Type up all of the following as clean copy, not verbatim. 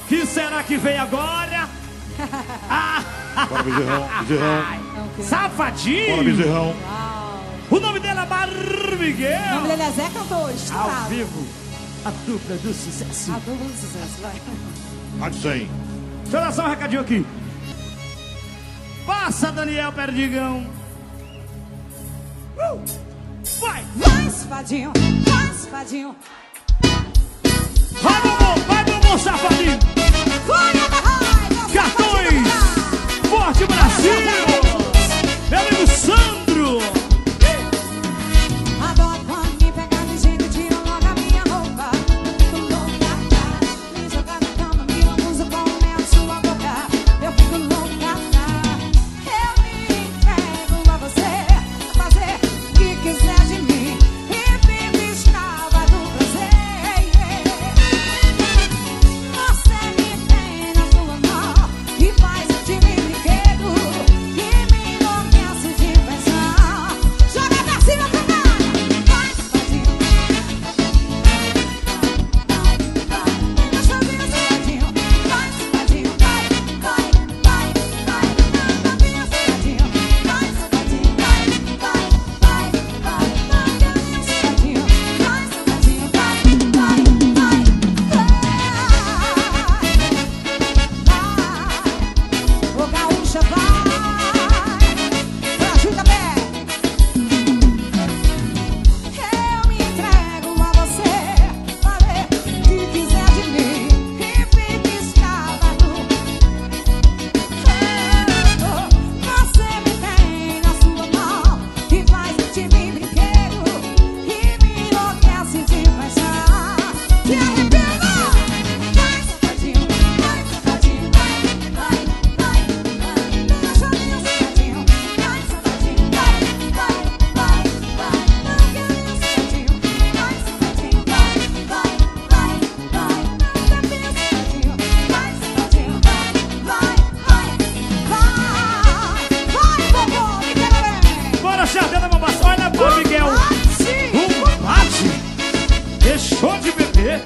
Que será que veio agora? Bora, bezerrão, bezerrão. Safadinho. Bora, bezerrão. O nome dela é Barbiguel. O nome dele é Zé Cantor, estourado. Ao vivo, a dupla do sucesso. A dupla do sucesso, vai. Rádio 100. Deixa eu dar só um recadinho aqui. Passa, Daniel Perdigão. Vai! Vai, safadinho, vai, safadinho. Vai, meu safadinho. Vai, vai, Cartões Forte Brasil. Meu amigo Sandro. Adoro quando me pega de jeito e tira logo a minha roupa. Fico louca, me joga na cama, me lambuza com o mel de sua boca. Eu fico louca, eu me entrego a você, fazer o que quiser de mim e vive escrava do prazer. Você me tem na sua mão e faz de mim brinquedo e me enlouquece de pensar. Joga pra cima, cantar. Vai, safadinho. Vai, safadinho, safadinho. Vai, safadinho. Vai, vai, vai, vai. Safadinho, safadinho. Vai, safadinho. Vai, vai, vai, vai. Safadinho. Vai, safadinho. Vai, vai, vai. O gaúcha vai pra Jutapé. Eu me entrego a você, fazer o que quiser de mim e fique escrava do. Você me tem na sua mão e faz de mim brinquedo e me enlouquece de paixão. Se arrepia, vai, safadinho, vai, safadinho, vai, vai, vai, vai. Safadinho, safadinho, vai, safadinho, vai, vai, vai, vai. Safadinho, vai, safadinho, vai, vai, vai, vai. Safadinho, safadinho, vai, safadinho, vai, vai, vai. Vai, vovô, me quer bem. Bora, Xardana Mambaça. Olha, Barbiguel. Bate. Deixou de beber.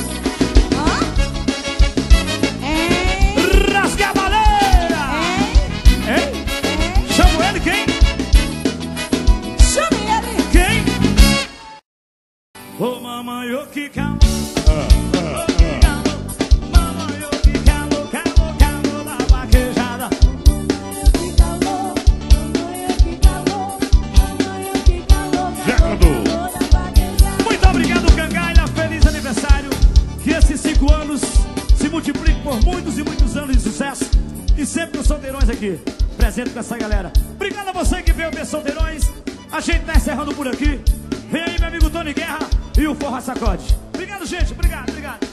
Rasga a baleira. Hein? Chama ele quem? Chame ele. Quem? Ô, mamãe, ô, que calor. Mamãe, ô, que calor, calor, calor da vaquejada. Que calor, amanhã que calor, amanhã que calor, Zé Cantor. calor da vaquejada. Muito obrigado, Cangalha. Feliz aniversário. Que esses 5 anos se multipliquem por muitos e muitos anos de sucesso. E sempre os solteirões aqui, presente com essa galera. Obrigado a você que veio ver Solteirões. A gente tá encerrando por aqui. Vem aí, meu amigo Tony Guerra e o Forró Sacode. Obrigado, gente. Obrigado, obrigado.